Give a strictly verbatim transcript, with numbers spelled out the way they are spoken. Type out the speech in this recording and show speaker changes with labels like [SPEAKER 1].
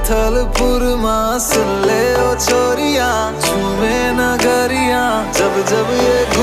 [SPEAKER 1] थलपुर माँ सुन ले ओ छोरिया, झूमे नगरिया जब जब ये